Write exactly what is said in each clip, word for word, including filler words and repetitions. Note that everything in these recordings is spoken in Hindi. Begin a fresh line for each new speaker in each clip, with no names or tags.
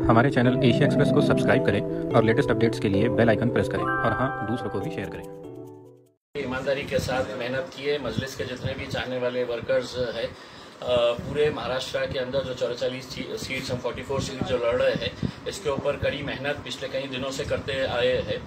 हमारे चैनल एशिया एक्सप्रेस को सब्सक्राइब करें और लेटेस्ट अपडेट्स के लिए बेल आइकन प्रेस करें और हाँ, दूसरों को भी शेयर करें।
ईमानदारी के साथ मेहनत किए मजलिस के जितने भी चाहने वाले वर्कर्स है, पूरे महाराष्ट्र के अंदर जो चौवालीस सीट्स हम चौवालीस सीट जो लड़ रहे हैं, इसके ऊपर कड़ी मेहनत पिछले कई दिनों से करते आए हैं।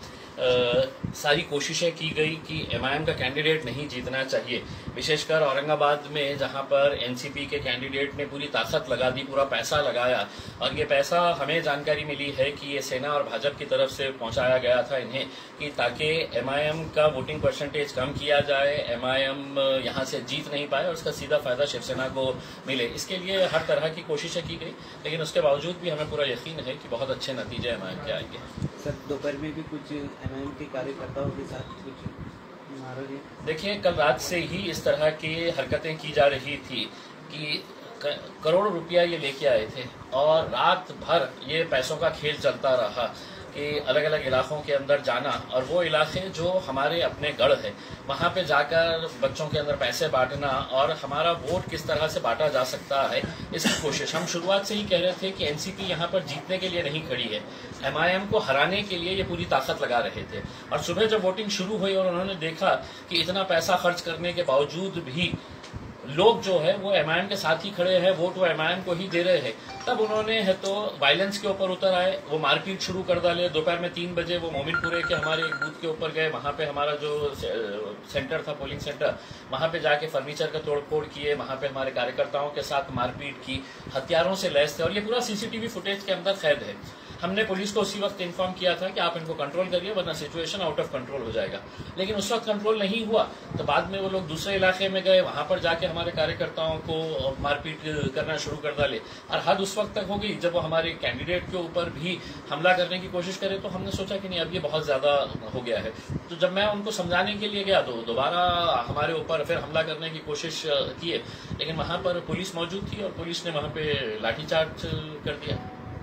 सारी कोशिशें की गई कि एमआईएम का कैंडिडेट नहीं जीतना चाहिए, विशेषकर औरंगाबाद में जहां पर एनसीपी के कैंडिडेट ने पूरी ताकत लगा दी, पूरा पैसा लगाया। और ये पैसा हमें जानकारी मिली है कि ये सेना और भाजपा की तरफ से पहुंचाया गया था इन्हें, कि ताकि एमआईएम का वोटिंग परसेंटेज कम किया जाए, एमआईएम यहां से जीत नहीं पाए और उसका सीधा फायदा शिवसेना को मिले। इसके लिए हर तरह की कोशिशें की गई, लेकिन उसके बावजूद भी हमें पूरा यकीन है कि बहुत अच्छे नतीजे एमआईएम के आएंगे।
सर, दोपहर में भी कुछ एमआईएम के कार्यकर्ताओं के साथ कुछ मारोगे?
देखिए, कल रात से ही इस तरह की हरकतें की जा रही थी कि करोड़ों रुपया ये लेके आए थे और रात भर ये पैसों का खेल चलता रहा कि अलग अलग इलाकों के अंदर जाना, और वो इलाके जो हमारे अपने गढ़ है वहां पे जाकर बच्चों के अंदर पैसे बांटना और हमारा वोट किस तरह से बांटा जा सकता है, इसकी कोशिश। हम शुरुआत से ही कह रहे थे कि एनसीपी यहाँ पर जीतने के लिए नहीं खड़ी है, एमआईएम को हराने के लिए ये पूरी ताकत लगा रहे थे। और सुबह जब वोटिंग शुरू हुई और उन्होंने देखा कि इतना पैसा खर्च करने के बावजूद भी लोग जो है वो एमआईएम के साथ ही खड़े हैं, वोट वो एमआईएम को ही दे रहे हैं, तब उन्होंने है तो वायलेंस के ऊपर उतर आए, वो मारपीट शुरू कर डाले। दोपहर में तीन बजे वो मोमिनपुरे के हमारे एक बूथ के ऊपर गए, वहां पे हमारा जो सेंटर था, पोलिंग सेंटर, वहां पे जाके फर्नीचर का तोड़फोड़ किए, वहां पे हमारे कार्यकर्ताओं के साथ मारपीट की, हथियारों से लैस थे। और ये पूरा सीसीटीवी फुटेज के अंदर कैद है। हमने पुलिस को उसी वक्त इन्फॉर्म किया था कि आप इनको कंट्रोल करिए वरना सिचुएशन आउट ऑफ कंट्रोल हो जाएगा, लेकिन उस वक्त कंट्रोल नहीं हुआ। तो बाद में वो लोग दूसरे इलाके में गए, वहां पर जाके हमारे कार्यकर्ताओं को मारपीट करना शुरू कर डाले। और हद उस वक्त तक हो गई जब वो हमारे कैंडिडेट के ऊपर भी हमला करने की कोशिश करे, तो हमने सोचा कि नहीं, अब ये बहुत ज्यादा हो गया है। तो जब मैं उनको समझाने के लिए गया तो दोबारा हमारे ऊपर फिर हमला करने की कोशिश किए, लेकिन वहां पर पुलिस मौजूद थी और पुलिस ने वहां पे लाठीचार्ज कर दिया।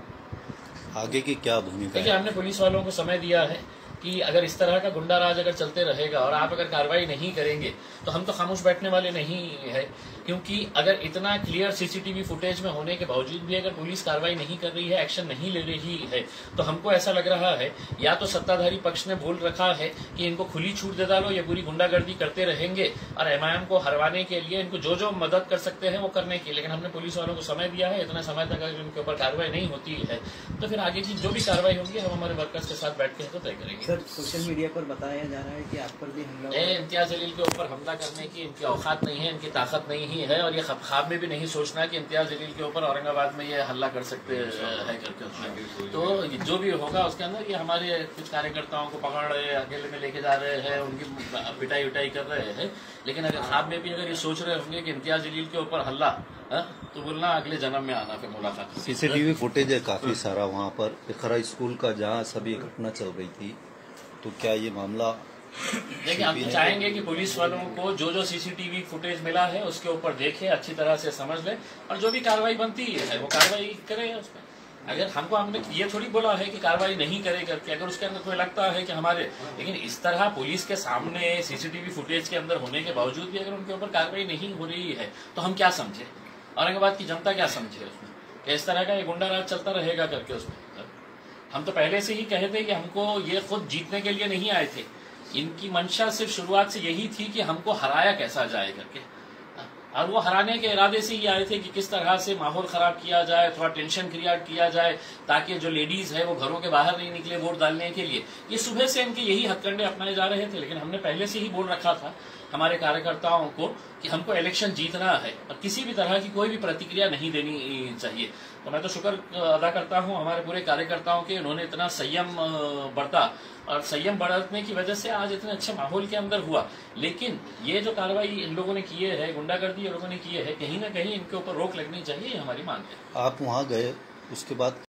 आगे की क्या भूमिका?
देखिए, हमने पुलिस वालों को समय दिया है कि अगर इस तरह का गुंडा राज अगर चलते रहेगा और आप अगर कार्रवाई नहीं करेंगे तो हम तो खामोश बैठने वाले नहीं है, क्योंकि अगर इतना क्लियर सीसीटीवी फुटेज में होने के बावजूद भी अगर पुलिस कार्रवाई नहीं कर रही है, एक्शन नहीं ले रही है, तो हमको ऐसा लग रहा है या तो सत्ताधारी पक्ष ने बोल रखा है कि इनको खुली छूट दे डालो, ये पूरी गुंडागर्दी करते रहेंगे और एमआईएम को हरवाने के लिए इनको जो जो मदद कर सकते हैं वो करने की। लेकिन हमने पुलिस वालों को समय दिया है, इतना समय तक अगर इनके ऊपर कार्रवाई नहीं होती है तो फिर आगे की जो भी कार्रवाई होगी हम हमारे वर्कर्स के साथ बैठ के तो तय करेंगे।
सर, सोशल मीडिया पर बताया जा रहा है कि आप पर भी हमला,
इम्तियाज जलील के ऊपर हमला करने की इनकी औकात नहीं है, इनकी ताकत नहीं ही है, और ये ख्वाब में भी नहीं सोचना कि इम्तियाज जलील के ऊपर औरंगाबाद में ये हल्ला कर सकते हैं करके। तो जो भी होगा उसके अंदर ये हमारे कुछ कार्यकर्ताओं को पकड़ रहे हैं, अकेले में लेके जा रहे हैं, उनकी पिटाई उटाई कर रहे हैं। लेकिन अगर ख्वाब में भी अगर ये सोच रहे होंगे कि इम्तियाज जलील के ऊपर हल्ला, तो बोलना अगले जन्म में आना, फिर मुलाकात।
सीसीटीवी फुटेज है काफी सारा वहाँ पर, इकरा स्कूल का जहाँ सभी घटना चल रही थी, तो क्या ये मामला?
देखिए, हम चाहेंगे कि पुलिस वालों को जो जो सीसीटीवी फुटेज मिला है उसके ऊपर देखें, अच्छी तरह से समझ लें और जो भी कार्रवाई बनती है वो कार्रवाई करें उसमें। अगर हमको हमने ये थोड़ी बोला है कि कार्रवाई नहीं करे करके, अगर उसके अंदर कोई लगता है कि हमारे, लेकिन इस तरह पुलिस के सामने सीसीटीवी फुटेज के अंदर होने के बावजूद भी अगर उनके ऊपर कार्रवाई नहीं हो रही है तो हम क्या समझे, औरंगाबाद की जनता क्या समझे उसमें कि इस तरह का ये गुंडा राज चलता रहेगा करके। उसमें हम तो पहले से ही कहे थे कि हमको ये खुद जीतने के लिए नहीं आए थे, इनकी मंशा सिर्फ शुरुआत से यही थी कि हमको हराया कैसा जाए करके, और वो हराने के इरादे से ही आए थे कि किस तरह से माहौल खराब किया जाए, थोड़ा टेंशन क्रिएट किया जाए ताकि जो लेडीज है वो घरों के बाहर नहीं निकले वोट डालने के लिए। ये सुबह से इनके यही हथकंडे अपनाए जा रहे थे, लेकिन हमने पहले से ही बोल रखा था हमारे कार्यकर्ताओं को कि हमको इलेक्शन जीतना है और किसी भी तरह की कोई भी प्रतिक्रिया नहीं देनी चाहिए। तो मैं तो शुक्र अदा करता हूं हमारे पूरे कार्यकर्ताओं के, उन्होंने इतना संयम बरता और संयम बरतने की वजह से आज इतने अच्छे माहौल के अंदर हुआ। लेकिन ये जो कार्रवाई इन लोगों ने की है, गुंडागर्दी लोगों ने की है, कहीं ना कहीं इनके ऊपर रोक लगनी चाहिए, ये हमारी मांग है।
आप वहाँ गए, उसके बाद